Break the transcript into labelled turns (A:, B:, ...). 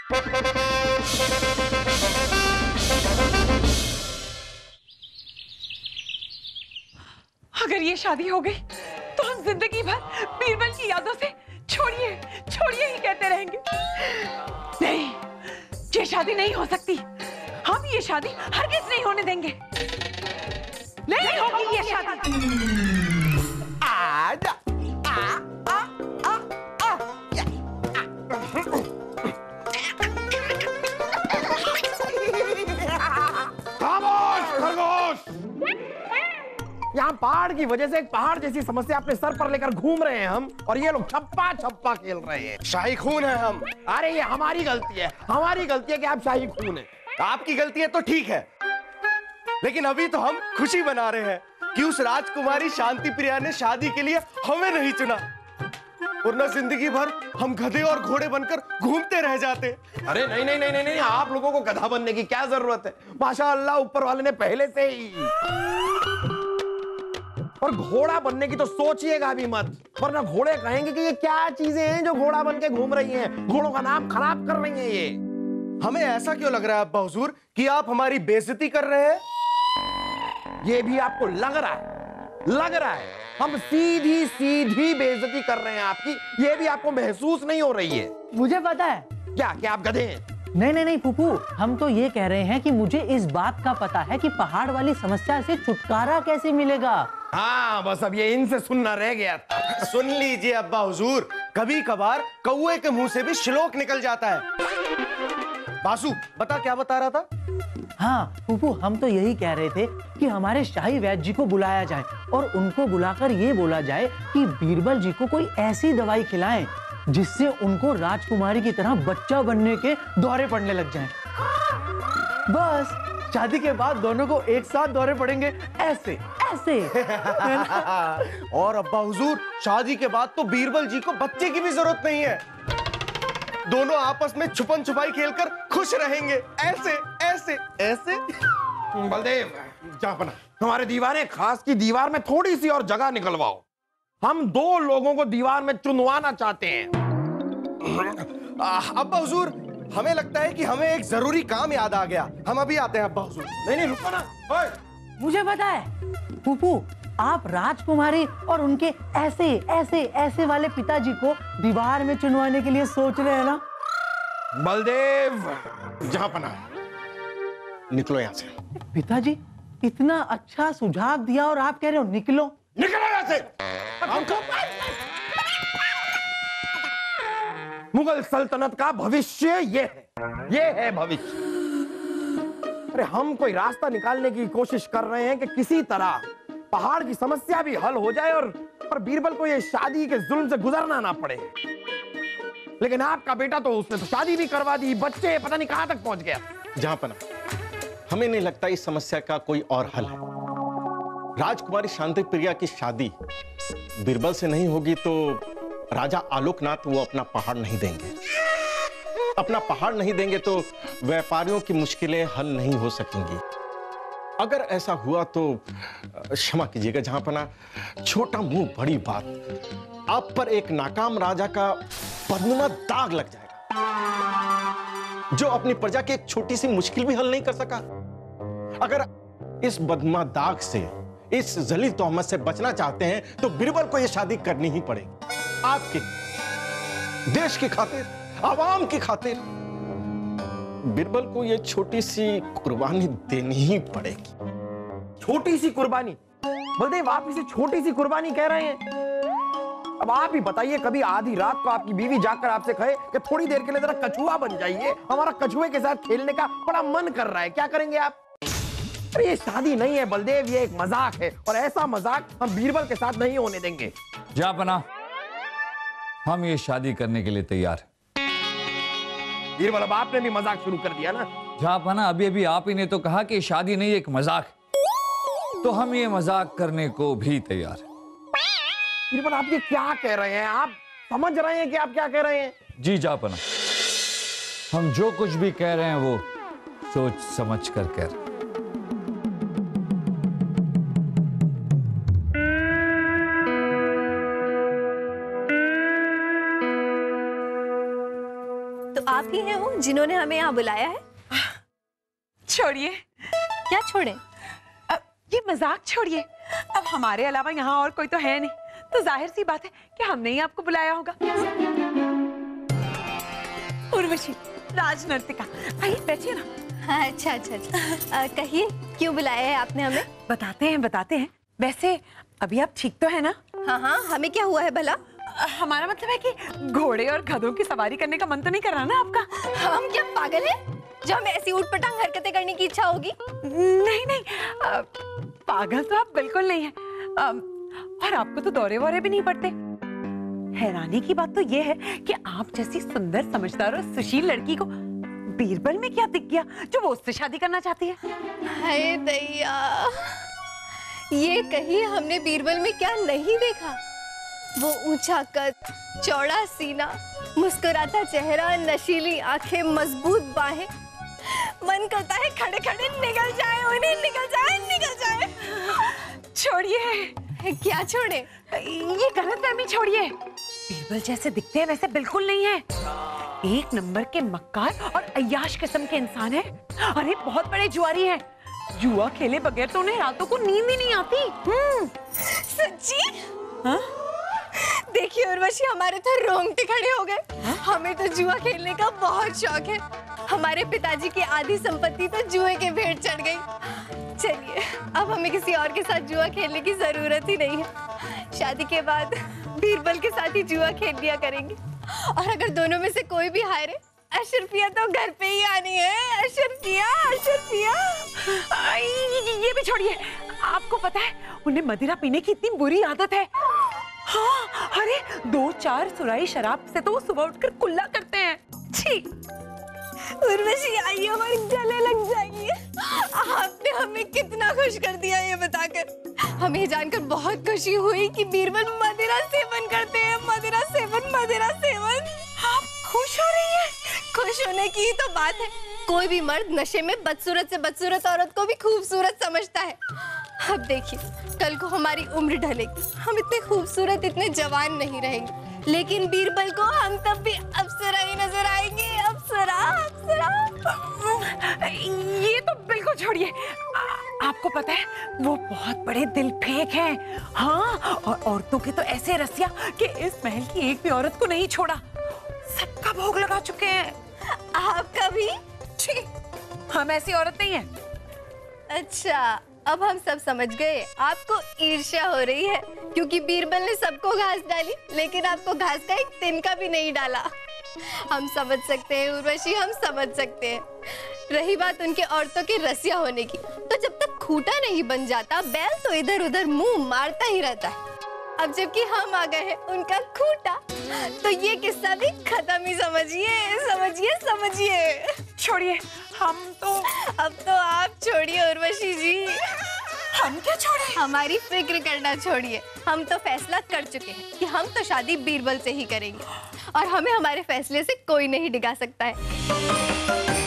A: अगर ये शादी हो गई तो हम जिंदगी भर बीरबल की यादों से छोड़िए छोड़िए ही कहते रहेंगे। नहीं, ये शादी नहीं हो सकती। हम ये शादी हरगिज नहीं होने देंगे। नहीं होगी ये शादी।
B: आजा यहाँ पहाड़ की वजह से एक पहाड़ जैसी समस्या अपने सर पर लेकर घूम रहे हैं हम, और ये लोग छप्पा छप्पा खेल रहे हैं।
C: शाही खून है हम।
B: अरे ये हमारी गलती है, हमारी गलती है कि आप शाही खून है।
C: आपकी गलती है तो ठीक है, लेकिन अभी तो हम खुशी मना रहे हैं कि उस राजकुमारी शांति प्रिया ने शादी के लिए हमें नहीं चुना, वरना जिंदगी भर हम गधे और घोड़े बनकर घूमते रह जाते।
B: अरे नहीं नहीं नहीं नहीं नहीं, आप लोगों को गधा बनने की क्या जरूरत है? माशाअल्लाह ऊपर वाले ने पहले से ही। और घोड़ा बनने की तो सोचिएगा भी मत, वरना घोड़े कहेंगे कि ये क्या चीजें हैं जो घोड़ा बन के घूम रही हैं, घोड़ों का नाम खराब कर रही हैं ये।
C: हमें ऐसा क्यों लग रहा है अब्बा हुजूर कि आप हमारी बेइज्जती कर रहे हैं?
B: ये भी आपको लग रहा है? लग रहा है हम सीधी सीधी बेइज्जती कर रहे हैं आपकी, ये भी आपको महसूस नहीं हो रही है?
D: मुझे पता है।
B: क्या क्या आप गधे हैं?
D: नहीं नहीं नहीं फूफू, हम तो ये कह रहे हैं कि मुझे इस बात का पता है कि पहाड़ वाली समस्या से छुटकारा कैसे मिलेगा।
B: हाँ बस अब ये इनसे सुनना रह गया था।
C: सुन लीजिए अब्बा हुजूर, कभी कभार कौवे के मुंह से भी श्लोक निकल जाता है। बासु बता, क्या बता रहा था?
D: हाँ फूफू, हम तो यही कह रहे थे कि हमारे शाही वैद्य जी को बुलाया जाए और उनको बुलाकर ये बोला जाए कि बीरबल जी को कोई ऐसी दवाई खिलाएं जिससे उनको राजकुमारी की तरह बच्चा बनने के दौरे पड़ने लग जाएं। बस शादी के बाद दोनों को एक साथ दौरे पड़ेंगे, ऐसे ऐसे।
C: और अब्बा हुजूर, शादी के बाद तो बीरबल जी को बच्चे की भी जरूरत नहीं है, दोनों आपस में छुपन छुपाई खेलकर खुश रहेंगे, ऐसे ऐसे ऐसे।
B: बलदेव जापना, हमारे दीवाने खास की दीवार में थोड़ी सी और जगह निकलवाओ, हम दो लोगों को दीवार में चुनवाना चाहते हैं।
C: अब्बा हुजूर, हमें लगता है कि हमें एक जरूरी काम याद आ गया, हम अभी आते हैं अब्बा हुजूर।
B: नहीं नहीं रुको ना। ओए
D: मुझे पता है फूफू, आप राजकुमारी और उनके ऐसे ऐसे ऐसे वाले पिताजी को दीवार में चुनवाने के लिए सोच रहे हैं ना?
B: बलदेव जापना,
C: निकलो यहाँ से।
D: पिताजी, इतना अच्छा सुझाव दिया और आप कह रहे हो निकलो?
B: निकलो यहाँ से। मुगल सल्तनत का भविष्य ये है भविष्य। अरे हम कोई रास्ता निकालने की कोशिश कर रहे हैं कि किसी तरह पहाड़ की समस्या भी हल हो जाए और बीरबल को ये शादी के जुल्म से गुजरना ना पड़े। लेकिन आपका बेटा तो उसने तो शादी भी करवा दी, बच्चे पता नहीं कहां तक पहुंच गया।
E: जहांपना, हमें नहीं लगता इस समस्या का कोई और हल है। राजकुमारी शांति प्रिया की शादी बीरबल से नहीं होगी तो राजा आलोकनाथ वो अपना पहाड़ नहीं देंगे। अपना पहाड़ नहीं देंगे तो व्यापारियों की मुश्किलें हल नहीं हो सकेंगी। अगर ऐसा हुआ तो क्षमा कीजिएगा जहांपना, छोटा मुंह बड़ी बात, आप पर एक नाकाम राजा का बदनुमा दाग लग जाएगा जो अपनी प्रजा की एक छोटी सी मुश्किल भी हल नहीं कर सका। अगर इस बदनुमा दाग से, इस जलील तोहमत से बचना चाहते हैं तो बीरबल को यह शादी करनी ही पड़ेगी। आपके देश की खातिर, आवाम की खातिर बीरबल को यह छोटी सी कुर्बानी देनी ही पड़ेगी।
B: छोटी सी कुर्बानी? बलदेव आप इसे छोटी सी कुर्बानी कह रहे हैं? अब आप ही बताइए, कभी आधी रात को आपकी बीवी जाकर आपसे कहे कि थोड़ी देर के लिए जरा कछुआ बन जाइए, हमारा कछुए के साथ खेलने का बड़ा मन कर रहा है, क्या करेंगे आप? अरे ये शादी नहीं है बलदेव, ये एक मजाक है, और ऐसा मजाक हम बीरबल के साथ नहीं होने देंगे।
F: जापना, हम ये शादी करने के लिए तैयार हैं।
B: बीरबल अब आपने भी मजाक शुरू कर दिया ना।
F: जापना, अभी अभी आप ही ने तो कहा कि शादी नहीं एक मजाक, तो हम ये मजाक करने को भी तैयार हैं।
B: बीरबल आप ये क्या कह रहे हैं? आप समझ रहे हैं कि आप क्या कह रहे हैं?
F: जी जापना, हम जो कुछ भी कह रहे हैं वो सोच समझ कर कह रहे हैं।
A: तो
G: आप ही हैं वो जिन्होंने हमें यहाँ बुलाया है?
A: छोड़िए,
G: क्या छोड़े?
A: ये मजाक छोड़िए। अब हमारे अलावा यहाँ और कोई तो है नहीं, तो जाहिर सी बात है कि हमने ही आपको बुलाया होगा। उर्वशी, राज नर्तिका, आइए बैठिए ना।
G: अच्छा अच्छा अच्छा, कहिए क्यों बुलाया है आपने हमें?
A: बताते हैं। वैसे अभी आप ठीक तो है ना?
G: हाँ हाँ, हमें क्या हुआ है भला?
A: हमारा मतलब है कि घोड़े और गधों की सवारी करने का मन तो नहीं कर रहा ना आपका?
G: हम क्या पागल हैं जो हमें ऐसी ऊटपटांग हरकतें करने की इच्छा होगी?
A: नहीं, पागल तो आप बिल्कुल नहीं है। और आपको तो दौरे वौरे भी नहीं पड़ते। हैरानी की बात तो ये है कि आप जैसी सुंदर, समझदार और सुशील लड़की को बीरबल में क्या दिख गया जो वो उससे शादी करना चाहती है?
G: हाय दैया, ये कहीं हमने बीरबल में क्या नहीं देखा? वो ऊंचा कद, चौड़ा सीना, मुस्कुराता चेहरा, नशीली आंखें, मजबूत बाहें। मन करता है खड़े खड़े निकल जाए। छोड़िए। क्या छोड़े?
A: ये गलतफहमी छोड़िए। बीरबल जैसे दिखते हैं वैसे बिल्कुल नहीं है। एक नंबर के मक्कार और अय्याश किस्म के इंसान है। अरे बहुत बड़े जुआरी हैं। जुआ खेले बगैर तो उन्हें रातों को नींद ही नहीं आती।
G: सच्ची?
A: हाँ?
G: देखिए उर्वशी, हमारे तो रोंगटे खड़े हो गए। हमें तो जुआ खेलने का बहुत शौक है। हमारे पिताजी की आधी संपत्ति तो जुए के भेंट चढ़ गई। चलिए, अब हमें किसी और के साथ जुआ खेलने की जरूरत ही नहीं है। शादी के बाद बीरबल के साथ ही जुआ खेल लिया करेंगे। और अगर दोनों में से कोई भी हारे, अशरफिया तो घर पे ही आनी है। अशरफिया।
A: ये भी छोड़िए। आपको पता है उन्हें मदिरा पीने की इतनी बुरी आदत है। हाँ, अरे 2-4 सुराही शराब से तो वो सुबह उठकर कुल्ला करते हैं। छी।
G: उर्वशी, आइए हमारे गले लग जाइए। आपने हमें कितना खुश कर दिया ये बताकर। हमें ये जानकर बहुत खुशी हुई कि बीरबल मदिरा सेवन करते हैं। मदिरा सेवन।
A: आप खुश हो रही हैं?
G: खुश होने की ही तो बात है। कोई भी मर्द नशे में बदसूरत से बदसूरत औरत को भी खूबसूरत समझता है। अब देखिए, कल को हमारी उम्र ढलेगी, हम इतने खूबसूरत, इतने जवान नहीं रहेंगे, लेकिन बीरबल को हम तब भी अप्सरा ही नजर आएंगे। अप्सरा।
A: ये तो बिल्कुल छोड़िए। आपको पता है वो बहुत बड़े दिल फेंक हैं। हाँ, और औरतों के तो ऐसे रसिया कि इस महल की एक भी औरत को नहीं छोड़ा। सबका भोग लगा चुके हैं।
G: आपका भी?
A: छी, हम ऐसी औरत नहीं है।
G: अच्छा, अब हम सब समझ गए। आपको ईर्ष्या हो रही है क्योंकि बीरबल ने सबको घास डाली, लेकिन आपको घास का एक तिनका भी नहीं डाला। हम समझ सकते हैं उर्वशी, हम समझ सकते हैं। रही बात उनके औरतों के रसिया होने की, तो जब तक खूंटा नहीं बन जाता, बैल तो इधर उधर मुंह मारता ही रहता है। अब जबकि हम आ गए हैं उनका खूंटा, तो ये किस्सा भी खत्म ही समझिए।
A: छोड़िए, हम तो
G: अब तो आप छोड़िए उर्वशी जी।
A: हम क्या छोड़े?
G: हमारी फिक्र करना छोड़िए। हम तो फैसला कर चुके हैं कि हम तो शादी बीरबल से ही करेंगे, और हमें हमारे फैसले से कोई नहीं डिगा सकता है।